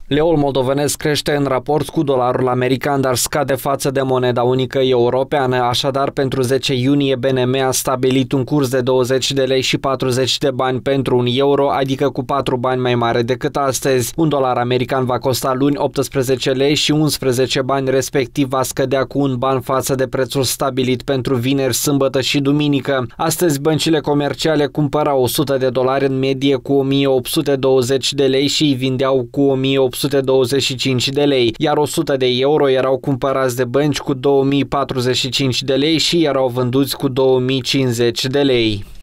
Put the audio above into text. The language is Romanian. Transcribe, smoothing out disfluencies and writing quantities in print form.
Leul moldovenesc crește în raport cu dolarul american, dar scade față de moneda unică europeană. Așadar, pentru 10 iunie, BNM a stabilit un curs de 20 de lei și 40 de bani pentru un euro, adică cu 4 bani mai mare decât astăzi. Un dolar american va costa luni 18 lei și 11 bani, respectiv va scădea cu un ban față de prețul stabilit pentru vineri, sâmbătă și duminică. Astăzi, băncile comerciale cumpărau 100 de dolari în medie cu 1820 de lei și îi vindeau cu 1825 de lei, iar 100 de euro erau cumpărați de bănci cu 2045 de lei și erau vânduți cu 2050 de lei.